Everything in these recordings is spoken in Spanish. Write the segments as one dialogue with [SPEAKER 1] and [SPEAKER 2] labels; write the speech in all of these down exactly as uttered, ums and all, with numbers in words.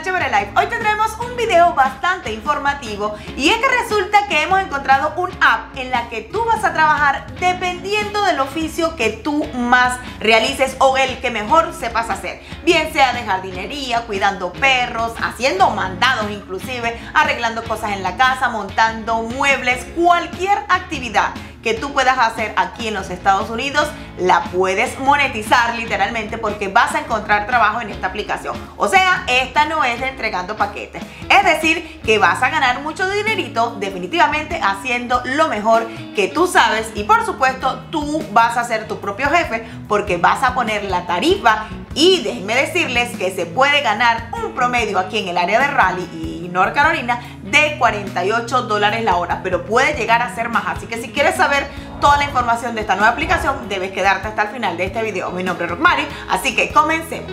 [SPEAKER 1] Chévere Life. Hoy tendremos un video bastante informativo y es que resulta que hemos encontrado un app en la que tú vas a trabajar dependiendo del oficio que tú más realices o el que mejor sepas hacer. Bien sea de jardinería, cuidando perros, haciendo mandados inclusive, arreglando cosas en la casa, montando muebles, cualquier actividad que tú puedas hacer aquí en los Estados Unidos, la puedes monetizar literalmente porque vas a encontrar trabajo en esta aplicación. O sea, esta no es de entregando paquetes. Es decir, que vas a ganar mucho dinerito definitivamente haciendo lo mejor que tú sabes y por supuesto tú vas a ser tu propio jefe porque vas a poner la tarifa y déjenme decirles que se puede ganar un promedio aquí en el área de Raleigh y North Carolina de cuarenta y ocho dólares la hora, pero puede llegar a ser más. Así que si quieres saber toda la información de esta nueva aplicación, debes quedarte hasta el final de este video. Mi nombre es Rockmary, así que comencemos.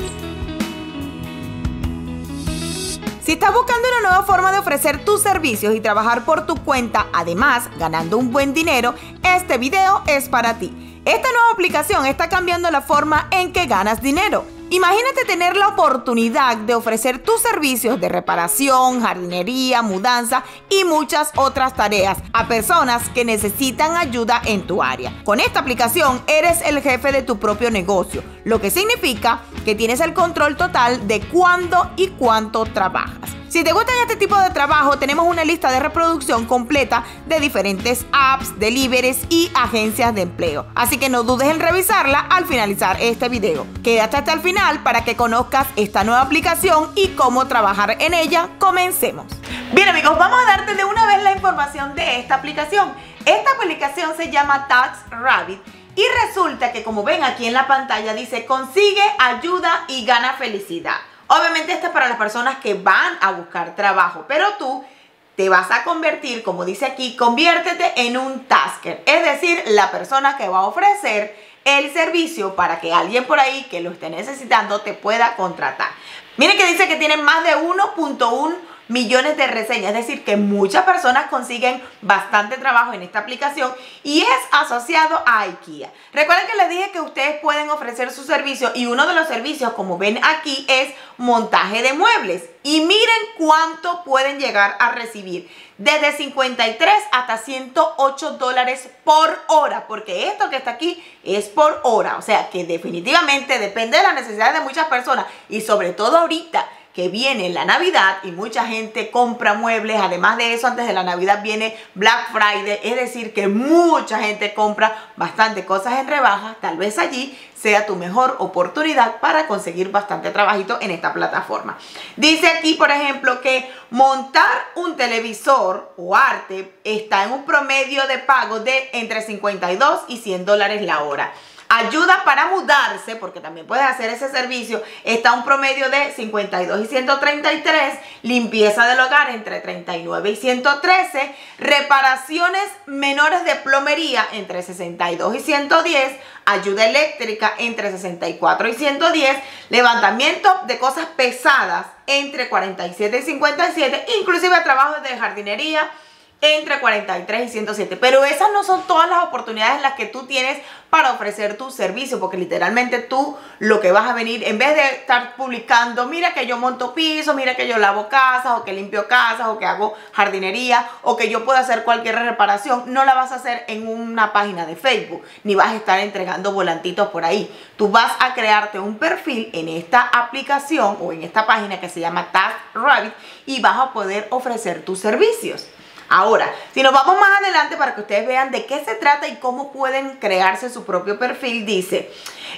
[SPEAKER 1] Si estás buscando una nueva forma de ofrecer tus servicios y trabajar por tu cuenta, además ganando un buen dinero, este video es para ti. Esta nueva aplicación está cambiando la forma en que ganas dinero. Imagínate tener la oportunidad de ofrecer tus servicios de reparación, jardinería, mudanza y muchas otras tareas a personas que necesitan ayuda en tu área. Con esta aplicación eres el jefe de tu propio negocio, lo que significa que tienes el control total de cuándo y cuánto trabajas. Si te gustan este tipo de trabajo, tenemos una lista de reproducción completa de diferentes apps, deliveries y agencias de empleo. Así que no dudes en revisarla al finalizar este video. Quédate hasta el final para que conozcas esta nueva aplicación y cómo trabajar en ella. Comencemos. Bien amigos, vamos a darte de una vez la información de esta aplicación. Esta aplicación se llama TaskRabbit. Y resulta que, como ven aquí en la pantalla, dice consigue ayuda y gana felicidad. Obviamente esto es para las personas que van a buscar trabajo, pero tú te vas a convertir, como dice aquí, conviértete en un tasker. Es decir, la persona que va a ofrecer el servicio para que alguien por ahí que lo esté necesitando te pueda contratar. Miren que dice que tienen más de uno punto uno millones de reseñas, es decir que muchas personas consiguen bastante trabajo en esta aplicación y es asociado a IKEA. Recuerden que les dije que ustedes pueden ofrecer su servicio y uno de los servicios, como ven aquí, es montaje de muebles y miren cuánto pueden llegar a recibir, desde cincuenta y tres hasta ciento ocho dólares por hora, porque esto que está aquí es por hora, o sea que definitivamente depende de las necesidades de muchas personas y sobre todo ahorita que viene la Navidad y mucha gente compra muebles. Además de eso, antes de la Navidad viene Black Friday, es decir que mucha gente compra bastante cosas en rebaja. Tal vez allí sea tu mejor oportunidad para conseguir bastante trabajito en esta plataforma. Dice aquí, por ejemplo, que montar un televisor o arte está en un promedio de pago de entre cincuenta y dos y cien dólares la hora. Ayuda para mudarse, porque también puedes hacer ese servicio, está un promedio de cincuenta y dos y ciento treinta y tres, limpieza del hogar entre treinta y nueve y ciento trece, reparaciones menores de plomería entre sesenta y dos y ciento diez, ayuda eléctrica entre sesenta y cuatro y ciento diez, levantamiento de cosas pesadas entre cuarenta y siete y cincuenta y siete, inclusive trabajos de jardinería entre cuarenta y tres y ciento siete. Pero esas no son todas las oportunidades en las que tú tienes para ofrecer tu servicio, porque literalmente tú lo que vas a venir, en vez de estar publicando, mira que yo monto pisos, mira que yo lavo casas, o que limpio casas, o que hago jardinería, o que yo puedo hacer cualquier reparación, no la vas a hacer en una página de Facebook, ni vas a estar entregando volantitos por ahí. Tú vas a crearte un perfil en esta aplicación o en esta página que se llama TaskRabbit y vas a poder ofrecer tus servicios. Ahora, si nos vamos más adelante para que ustedes vean de qué se trata y cómo pueden crearse su propio perfil, dice,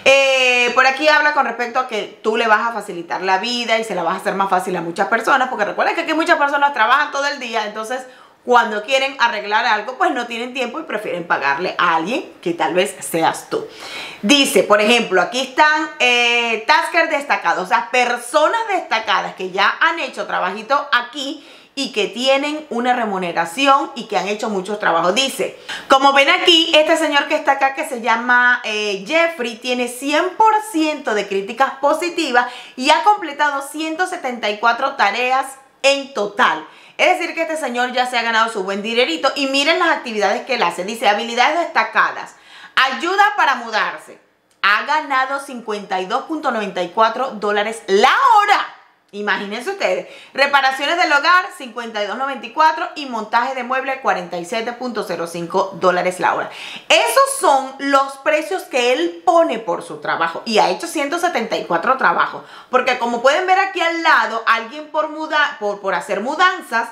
[SPEAKER 1] eh, por aquí habla con respecto a que tú le vas a facilitar la vida y se la vas a hacer más fácil a muchas personas, porque recuerden que aquí muchas personas trabajan todo el día, entonces cuando quieren arreglar algo, pues no tienen tiempo y prefieren pagarle a alguien que tal vez seas tú. Dice, por ejemplo, aquí están eh, taskers destacados, o sea, personas destacadas que ya han hecho trabajito aquí y que tienen una remuneración y que han hecho muchos trabajos. Dice, como ven aquí, este señor que está acá que se llama eh, Jeffrey tiene cien por ciento de críticas positivas y ha completado ciento setenta y cuatro tareas en total. Es decir que este señor ya se ha ganado su buen dinerito y miren las actividades que él hace. Dice, habilidades destacadas, ayuda para mudarse. Ha ganado cincuenta y dos punto noventa y cuatro dólares la hora. Imagínense ustedes, reparaciones del hogar cincuenta y dos noventa y cuatro y montaje de muebles cuarenta y siete punto cero cinco dólares la hora. Esos son los precios que él pone por su trabajo y ha hecho ciento setenta y cuatro trabajos, porque como pueden ver aquí al lado, alguien por, muda, por, por hacer mudanzas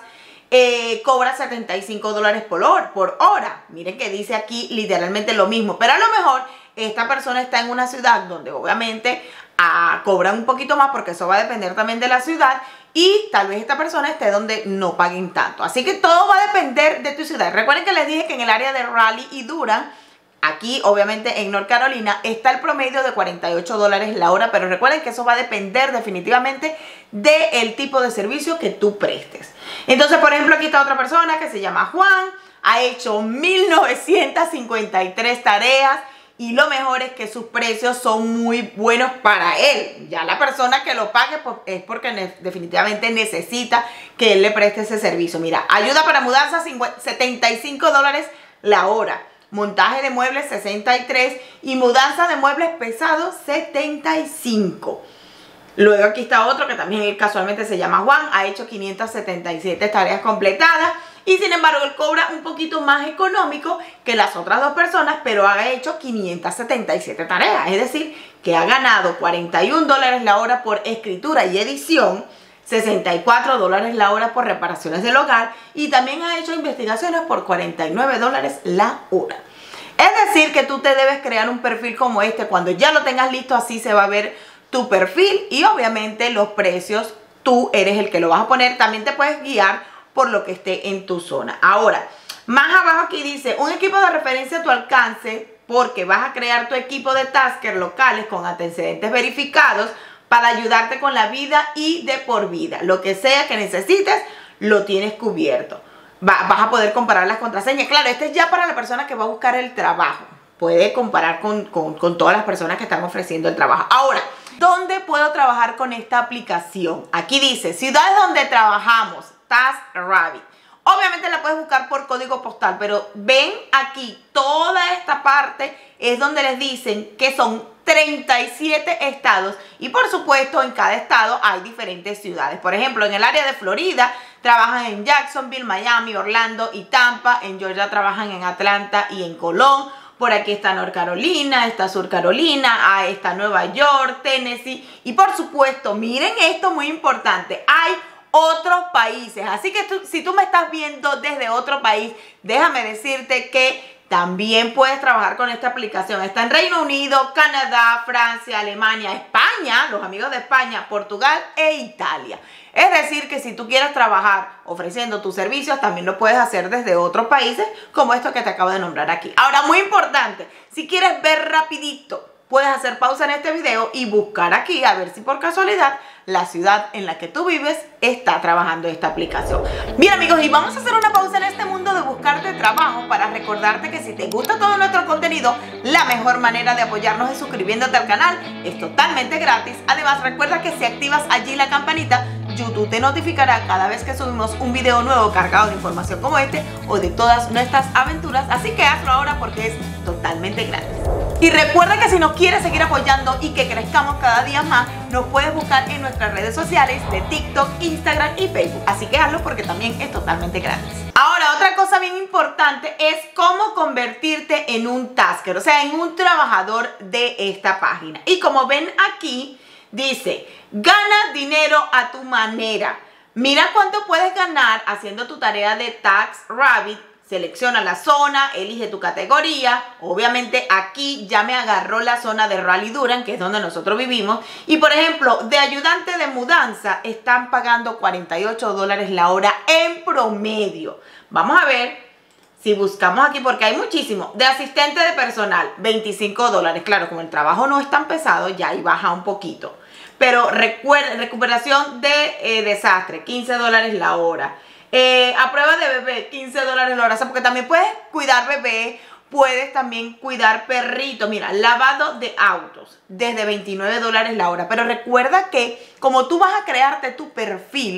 [SPEAKER 1] eh, cobra setenta y cinco dólares por hora, por hora. Miren que dice aquí literalmente lo mismo, pero a lo mejor esta persona está en una ciudad donde obviamente a cobran un poquito más, porque eso va a depender también de la ciudad, y tal vez esta persona esté donde no paguen tanto. Así que todo va a depender de tu ciudad. Recuerden que les dije que en el área de Raleigh y Durham, aquí obviamente en North Carolina, está el promedio de cuarenta y ocho dólares la hora, pero recuerden que eso va a depender definitivamente del tipo de servicio que tú prestes. Entonces, por ejemplo, aquí está otra persona que se llama Juan, ha hecho mil novecientas cincuenta y tres tareas, y lo mejor es que sus precios son muy buenos para él. Ya la persona que lo pague pues, es porque ne definitivamente necesita que él le preste ese servicio. Mira, ayuda para mudanza setenta y cinco dólares la hora. Montaje de muebles sesenta y tres y mudanza de muebles pesados setenta y cinco. Luego aquí está otro que también casualmente se llama Juan. Ha hecho quinientas setenta y siete tareas completadas. Y sin embargo, él cobra un poquito más económico que las otras dos personas, pero ha hecho quinientas setenta y siete tareas. Es decir, que ha ganado cuarenta y un dólares la hora por escritura y edición, sesenta y cuatro dólares la hora por reparaciones del hogar y también ha hecho investigaciones por cuarenta y nueve dólares la hora. Es decir, que tú te debes crear un perfil como este. Cuando ya lo tengas listo, así se va a ver tu perfil y obviamente los precios, tú eres el que lo vas a poner. También te puedes guiar por lo que esté en tu zona. Ahora, más abajo aquí dice, un equipo de referencia a tu alcance, porque vas a crear tu equipo de taskers locales con antecedentes verificados para ayudarte con la vida y de por vida. Lo que sea que necesites, lo tienes cubierto. Va, vas a poder comparar las contraseñas. Claro, este es ya para la persona que va a buscar el trabajo. Puede comparar con, con, con todas las personas que están ofreciendo el trabajo. Ahora, ¿dónde puedo trabajar con esta aplicación? Aquí dice, ciudades donde trabajamos. TaskRabbit. Obviamente la puedes buscar por código postal, pero ven aquí, toda esta parte es donde les dicen que son treinta y siete estados y por supuesto en cada estado hay diferentes ciudades. Por ejemplo, en el área de Florida trabajan en Jacksonville, Miami, Orlando y Tampa. En Georgia trabajan en Atlanta y en Colón. Por aquí está North Carolina, está Sur Carolina, ahí está Nueva York, Tennessee y por supuesto, miren esto muy importante, hay otros países. Así que tú, si tú me estás viendo desde otro país, déjame decirte que también puedes trabajar con esta aplicación. Está en Reino Unido, Canadá, Francia, Alemania, España, los amigos de España, Portugal e Italia. Es decir, que si tú quieres trabajar ofreciendo tus servicios, también lo puedes hacer desde otros países, como esto que te acabo de nombrar aquí. Ahora, muy importante, si quieres ver rapidito, puedes hacer pausa en este video y buscar aquí a ver si por casualidad la ciudad en la que tú vives está trabajando esta aplicación. Bien amigos, y vamos a hacer una pausa en este mundo de buscarte trabajo para recordarte que si te gusta todo nuestro contenido, la mejor manera de apoyarnos es suscribiéndote al canal. Es totalmente gratis. Además, recuerda que si activas allí la campanita, YouTube te notificará cada vez que subimos un video nuevo cargado de información como este o de todas nuestras aventuras. Así que hazlo ahora porque es totalmente gratis. Y recuerda que si nos quieres seguir apoyando y que crezcamos cada día más, nos puedes buscar en nuestras redes sociales de TikTok, Instagram y Facebook. Así que hazlo porque también es totalmente gratis. Ahora, otra cosa bien importante es cómo convertirte en un tasker, o sea, en un trabajador de esta página. Y como ven aquí, dice, gana dinero a tu manera. Mira cuánto puedes ganar haciendo tu tarea de TaskRabbit. Selecciona la zona, elige tu categoría. Obviamente aquí ya me agarró la zona de Raleigh Durham, que es donde nosotros vivimos. Y por ejemplo, de ayudante de mudanza están pagando cuarenta y ocho dólares la hora en promedio. Vamos a ver si buscamos aquí, porque hay muchísimo. De asistente de personal, veinticinco dólares. Claro, como el trabajo no es tan pesado, ya ahí baja un poquito. Pero recuerda, recuperación de eh, desastre, quince dólares la hora. Eh, a prueba de bebé, quince dólares la hora. O sea, porque también puedes cuidar bebé, puedes también cuidar perrito. Mira, lavado de autos, desde veintinueve dólares la hora. Pero recuerda que como tú vas a crearte tu perfil,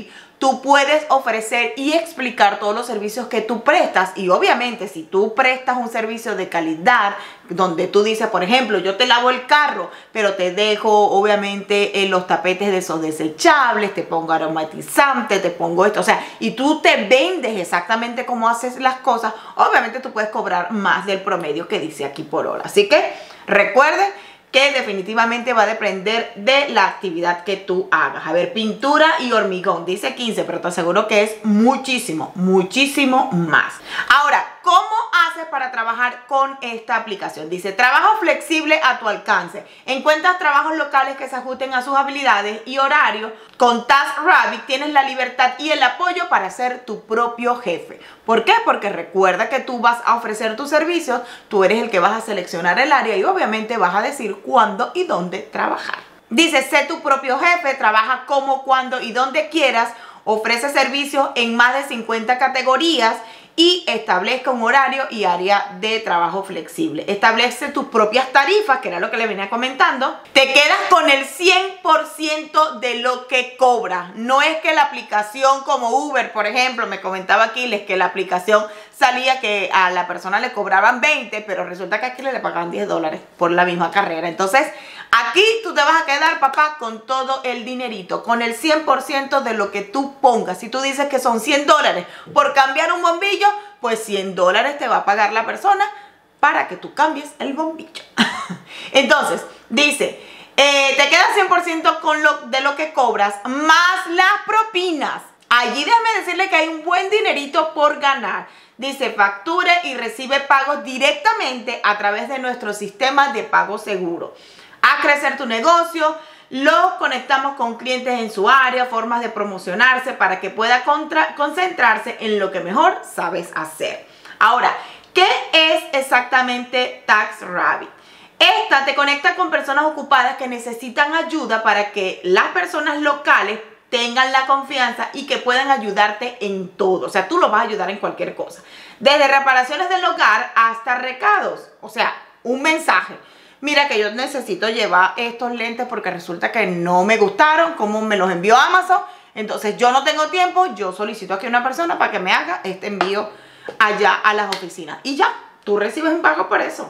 [SPEAKER 1] tú puedes ofrecer y explicar todos los servicios que tú prestas. Y obviamente si tú prestas un servicio de calidad, donde tú dices, por ejemplo, yo te lavo el carro, pero te dejo obviamente eh, los tapetes de esos desechables, te pongo aromatizante, te pongo esto, o sea, y tú te vendes exactamente cómo haces las cosas, obviamente tú puedes cobrar más del promedio que dice aquí por hora. Así que recuerden que definitivamente va a depender de la actividad que tú hagas. A ver, pintura y hormigón, dice quince, pero te aseguro que es muchísimo, muchísimo más. Ahora, ¿cómo haces para trabajar con esta aplicación? Dice, trabajo flexible a tu alcance. Encuentras trabajos locales que se ajusten a sus habilidades y horarios. Con TaskRabbit tienes la libertad y el apoyo para ser tu propio jefe. ¿Por qué? Porque recuerda que tú vas a ofrecer tus servicios, tú eres el que vas a seleccionar el área y obviamente vas a decir cuándo y dónde trabajar. Dice, sé tu propio jefe, trabaja como, cuando y donde quieras, ofrece servicios en más de cincuenta categorías y establezca un horario y área de trabajo flexible. Establece tus propias tarifas, que era lo que le venía comentando. Te quedas con el cien por ciento de lo que cobras. No es que la aplicación como Uber, por ejemplo, me comentaba Aquiles que la aplicación salía que a la persona le cobraban veinte, pero resulta que a Aquiles le pagaban diez dólares por la misma carrera. Entonces, aquí tú te vas a quedar, papá, con todo el dinerito, con el cien por ciento de lo que tú pongas. Si tú dices que son cien dólares por cambiar un bombillo, pues cien dólares te va a pagar la persona para que tú cambies el bombillo. Entonces, dice, eh, te quedas cien por ciento con lo, de lo que cobras, más las propinas. Allí déjame decirle que hay un buen dinerito por ganar. Dice, facture y recibe pagos directamente a través de nuestro sistema de pago seguro. Haz crecer tu negocio, los conectamos con clientes en su área, formas de promocionarse para que pueda contra, concentrarse en lo que mejor sabes hacer. Ahora, ¿qué es exactamente TaskRabbit? Esta te conecta con personas ocupadas que necesitan ayuda para que las personas locales tengan la confianza y que puedan ayudarte en todo. O sea, tú los vas a ayudar en cualquier cosa. Desde reparaciones del hogar hasta recados. O sea, un mensaje. Mira que yo necesito llevar estos lentes porque resulta que no me gustaron, como me los envió Amazon. Entonces yo no tengo tiempo, yo solicito aquí a una persona para que me haga este envío allá a las oficinas. Y ya, tú recibes un pago por eso.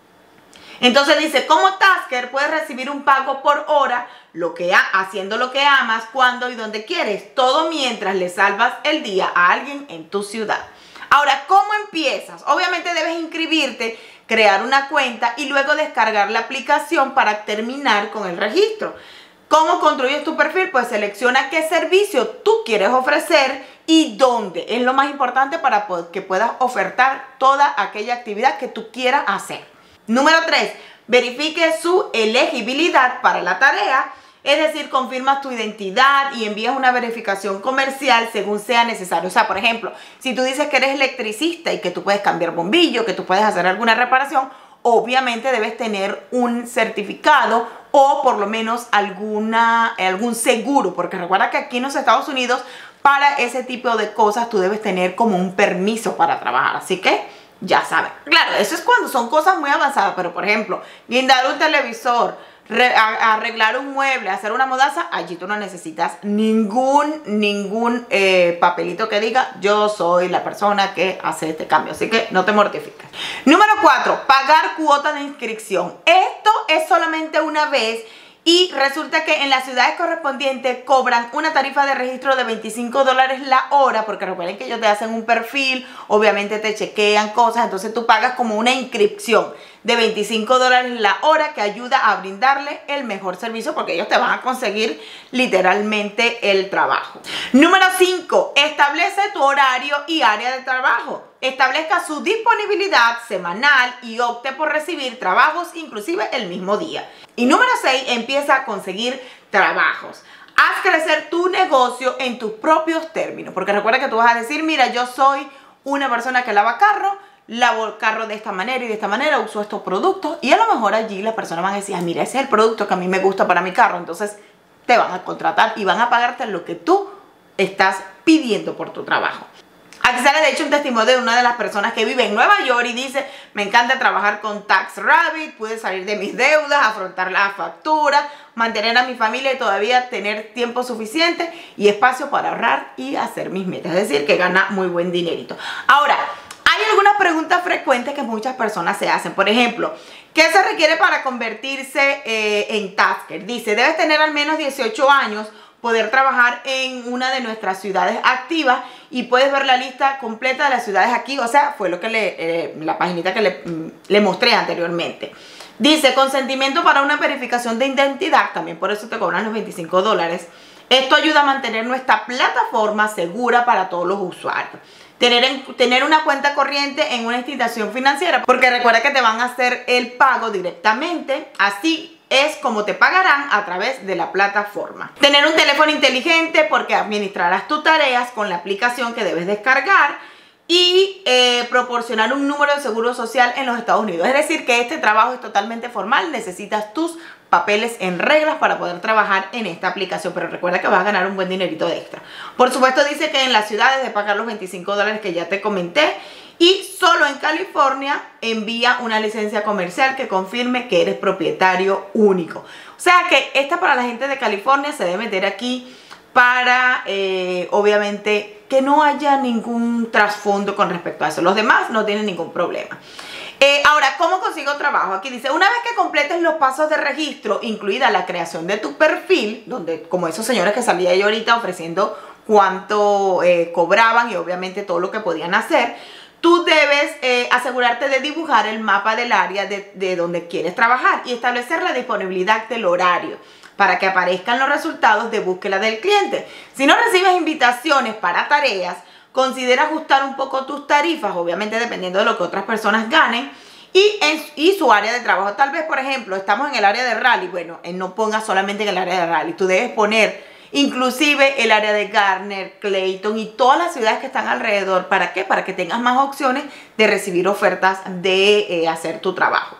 [SPEAKER 1] Entonces dice, como Tasker puedes recibir un pago por hora, lo que ha, haciendo lo que amas, cuando y donde quieres, todo mientras le salvas el día a alguien en tu ciudad. Ahora, ¿cómo empiezas? Obviamente debes inscribirte, crear una cuenta y luego descargar la aplicación para terminar con el registro. ¿Cómo construyes tu perfil? Pues selecciona qué servicio tú quieres ofrecer y dónde. Es lo más importante para que puedas ofertar toda aquella actividad que tú quieras hacer. Número tres, verifique su elegibilidad para la tarea. Es decir, confirmas tu identidad y envías una verificación comercial según sea necesario. O sea, por ejemplo, si tú dices que eres electricista y que tú puedes cambiar bombillo, que tú puedes hacer alguna reparación, obviamente debes tener un certificado o por lo menos alguna, algún seguro. Porque recuerda que aquí en los Estados Unidos, para ese tipo de cosas, tú debes tener como un permiso para trabajar. Así que ya saben. Claro, eso es cuando son cosas muy avanzadas. Pero, por ejemplo, guindar un televisor, Re, a, arreglar un mueble, hacer una mudanza, allí tú no necesitas ningún, ningún eh, papelito que diga yo soy la persona que hace este cambio, así que no te mortifiques. Número cuatro, pagar cuota de inscripción. Esto es solamente una vez y resulta que en las ciudades correspondientes cobran una tarifa de registro de veinticinco dólares la hora, porque recuerden que ellos te hacen un perfil, obviamente te chequean cosas, entonces tú pagas como una inscripción de veinticinco dólares la hora que ayuda a brindarle el mejor servicio porque ellos te van a conseguir literalmente el trabajo. Número cinco, establece tu horario y área de trabajo. Establezca su disponibilidad semanal y opte por recibir trabajos inclusive el mismo día. Y número seis, empieza a conseguir trabajos. Haz crecer tu negocio en tus propios términos, porque recuerda que tú vas a decir, mira, yo soy una persona que lava carro, lavo el carro de esta manera y de esta manera, uso estos productos y a lo mejor allí la persona va a decir, ah, mira, ese es el producto que a mí me gusta para mi carro, entonces te van a contratar y van a pagarte lo que tú estás pidiendo por tu trabajo. Aquí sale de hecho un testimonio de una de las personas que vive en Nueva York y dice: me encanta trabajar con TaxRabbit, pude salir de mis deudas, afrontar las facturas, mantener a mi familia y todavía tener tiempo suficiente y espacio para ahorrar y hacer mis metas. Es decir, que gana muy buen dinerito. Ahora, hay algunas preguntas frecuentes que muchas personas se hacen. Por ejemplo, ¿qué se requiere para convertirse eh, en Tasker? Dice: debes tener al menos dieciocho años, poder trabajar en una de nuestras ciudades activas, y puedes ver la lista completa de las ciudades aquí. O sea, fue lo que le, eh, la paginita que le, le mostré anteriormente. Dice: consentimiento para una verificación de identidad, también por eso te cobran los veinticinco dólares. Esto ayuda a mantener nuestra plataforma segura para todos los usuarios. Tener, en, tener una cuenta corriente en una institución financiera, porque recuerda que te van a hacer el pago directamente, así es como te pagarán a través de la plataforma. Tener un teléfono inteligente, porque administrarás tus tareas con la aplicación que debes descargar, y eh, proporcionar un número de seguro social en los Estados Unidos. Es decir, que este trabajo es totalmente formal, necesitas tus papeles en reglas para poder trabajar en esta aplicación, pero recuerda que vas a ganar un buen dinerito de extra. Por supuesto, dice que en las ciudades de pagar los veinticinco dólares que ya te comenté, y solo en California envía una licencia comercial que confirme que eres propietario único. O sea que esta, para la gente de California, se debe meter aquí para eh, obviamente que no haya ningún trasfondo con respecto a eso. Los demás no tienen ningún problema. Eh, ahora, ¿cómo consigo trabajo? Aquí dice: una vez que completes los pasos de registro, incluida la creación de tu perfil, donde, como esos señores que salía yo ahorita ofreciendo cuánto eh, cobraban y obviamente todo lo que podían hacer, tú debes eh, asegurarte de dibujar el mapa del área de, de donde quieres trabajar y establecer la disponibilidad del horario para que aparezcan los resultados de búsqueda del cliente. Si no recibes invitaciones para tareas, considera ajustar un poco tus tarifas, obviamente dependiendo de lo que otras personas ganen, y, en, y su área de trabajo. Tal vez, por ejemplo, estamos en el área de Raleigh. Bueno, no pongas solamente en el área de Raleigh, tú debes poner inclusive el área de Garner, Clayton y todas las ciudades que están alrededor. ¿Para qué? Para que tengas más opciones de recibir ofertas de eh, hacer tu trabajo.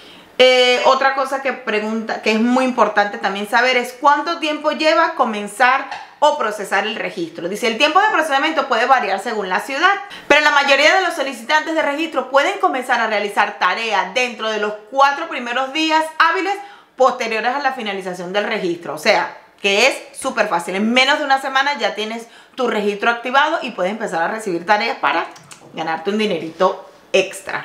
[SPEAKER 1] Eh, otra cosa que pregunta, que es muy importante también saber, es cuánto tiempo lleva comenzar o procesar el registro. Dice: el tiempo de procesamiento puede variar según la ciudad, pero la mayoría de los solicitantes de registro pueden comenzar a realizar tareas dentro de los cuatro primeros días hábiles posteriores a la finalización del registro. O sea, que es súper fácil. En menos de una semana ya tienes tu registro activado y puedes empezar a recibir tareas para ganarte un dinerito extra,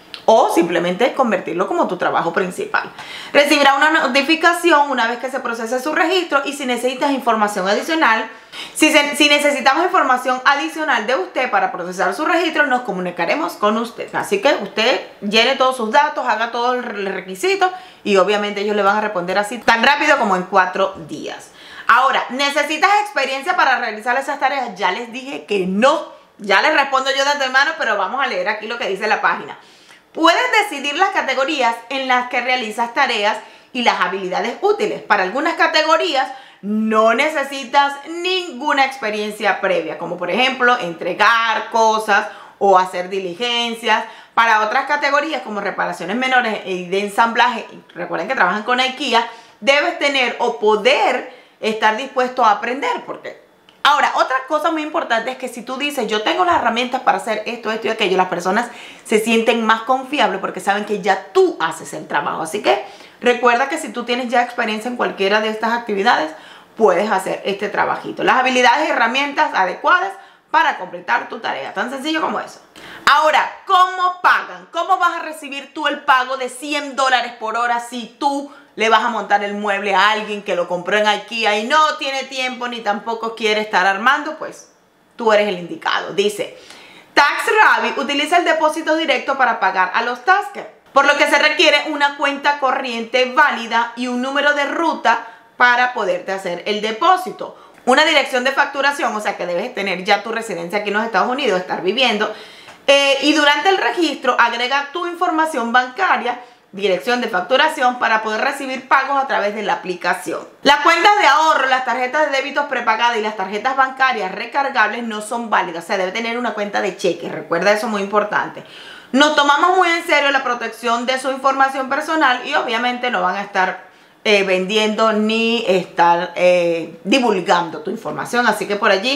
[SPEAKER 1] o simplemente convertirlo como tu trabajo principal. Recibirá una notificación una vez que se procese su registro, y si necesitas información adicional, si, se, si necesitamos información adicional de usted para procesar su registro, nos comunicaremos con usted. Así que usted llene todos sus datos, haga todos los requisitos y obviamente ellos le van a responder así tan rápido como en cuatro días. Ahora, ¿necesitas experiencia para realizar esas tareas? Ya les dije que no. Ya les respondo yo de antemano, pero vamos a leer aquí lo que dice la página. Puedes decidir las categorías en las que realizas tareas y las habilidades útiles. Para algunas categorías no necesitas ninguna experiencia previa, como por ejemplo entregar cosas o hacer diligencias. Para otras categorías, como reparaciones menores y de ensamblaje, recuerden que trabajan con IKEA, debes tener o poder estar dispuesto a aprender. Porque ahora, otra cosa muy importante es que si tú dices: yo tengo las herramientas para hacer esto, esto y aquello, las personas se sienten más confiables porque saben que ya tú haces el trabajo. Así que recuerda que si tú tienes ya experiencia en cualquiera de estas actividades, puedes hacer este trabajito. Las habilidades y herramientas adecuadas para completar tu tarea. Tan sencillo como eso. Ahora, ¿cómo pagan? ¿Cómo vas a recibir tú el pago de cien dólares por hora si tú le vas a montar el mueble a alguien que lo compró en IKEA y no tiene tiempo ni tampoco quiere estar armando? Pues tú eres el indicado. Dice: TaxRabbit utiliza el depósito directo para pagar a los Taskers, por lo que se requiere una cuenta corriente válida y un número de ruta para poderte hacer el depósito. Una dirección de facturación, o sea que debes tener ya tu residencia aquí en los Estados Unidos, estar viviendo. Eh, y durante el registro agrega tu información bancaria, dirección de facturación, para poder recibir pagos a través de la aplicación. Las cuentas de ahorro, las tarjetas de débitos prepagadas y las tarjetas bancarias recargables no son válidas. O sea, debe tener una cuenta de cheque. Recuerda eso, muy importante. Nos tomamos muy en serio la protección de su información personal y obviamente no van a estar eh, vendiendo ni estar eh, divulgando tu información. Así que por allí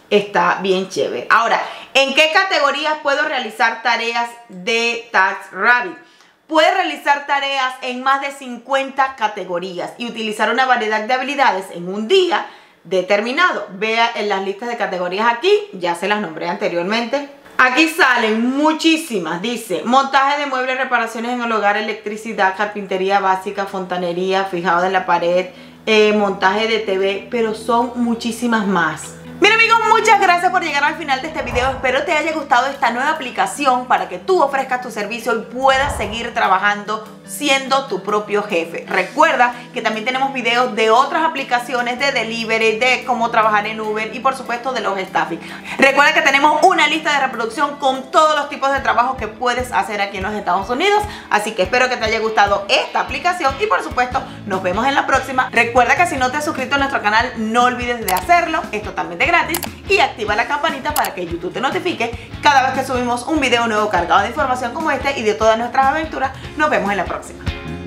[SPEAKER 1] está bien chévere. Ahora, ¿en qué categorías puedo realizar tareas de TaskRabbit? Puedes realizar tareas en más de cincuenta categorías y utilizar una variedad de habilidades en un día determinado. Vea en las listas de categorías aquí, ya se las nombré anteriormente. Aquí salen muchísimas, dice montaje de muebles, reparaciones en el hogar, electricidad, carpintería básica, fontanería, fijado en la pared, eh, montaje de T V, pero son muchísimas más. Bien amigos, muchas gracias por llegar al final de este video. Espero te haya gustado esta nueva aplicación para que tú ofrezcas tu servicio y puedas seguir trabajando siendo tu propio jefe. Recuerda que también tenemos videos de otras aplicaciones de delivery, de cómo trabajar en Uber y por supuesto de los staffing. Recuerda que tenemos una lista de reproducción con todos los tipos de trabajo que puedes hacer aquí en los Estados Unidos. Así que espero que te haya gustado esta aplicación y por supuesto nos vemos en la próxima. Recuerda que si no te has suscrito a nuestro canal, no olvides de hacerlo, es totalmente gratis, y activa la campanita para que YouTube te notifique cada vez que subimos un video nuevo cargado de información como este y de todas nuestras aventuras. Nos vemos en la próxima.